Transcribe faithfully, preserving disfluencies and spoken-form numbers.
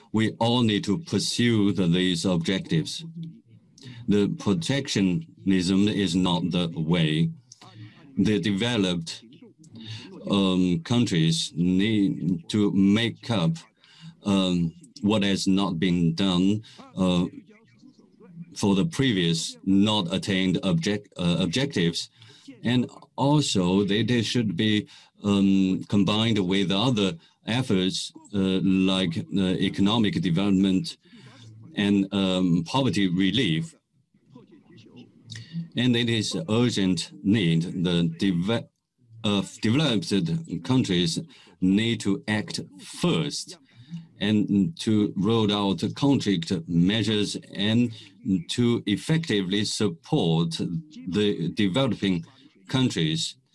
we all need to pursue the, these objectives. The protectionism is not the way. The developed um, countries need to make up um, what has not been done uh, for the previous not attained object, uh, objectives. And also they, they should be um, combined with other efforts uh, like uh, economic development and um, poverty relief. And it is urgent need. The de uh, developed countries need to act first and to roll out contract measures and to effectively support the developing countries